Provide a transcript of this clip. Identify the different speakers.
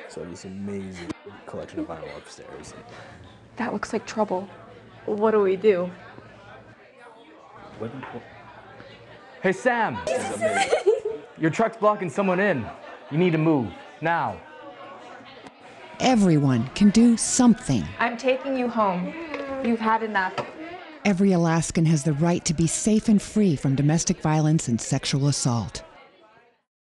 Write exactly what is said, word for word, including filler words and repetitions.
Speaker 1: So this amazing collection of vinyl upstairs.
Speaker 2: That looks like trouble. What do we do?
Speaker 1: What, what?
Speaker 3: Hey, Sam! Your truck's blocking someone in. You need to move, now.
Speaker 4: Everyone can do something.
Speaker 2: I'm taking you home. You've had enough.
Speaker 4: Every Alaskan has the right to be safe and free from domestic violence and sexual assault.